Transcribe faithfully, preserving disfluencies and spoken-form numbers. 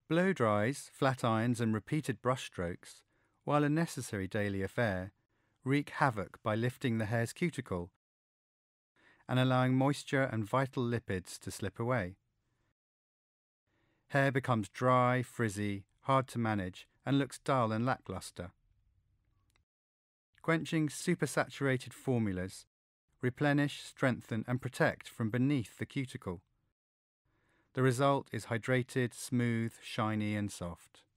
Blow dries, flat irons and repeated brush strokes, while a necessary daily affair, wreak havoc by lifting the hair's cuticle and allowing moisture and vital lipids to slip away. Hair becomes dry, frizzy, hard to manage, and looks dull and lackluster. Quenching supersaturated formulas replenish, strengthen, and protect from beneath the cuticle. The result is hydrated, smooth, shiny, and soft.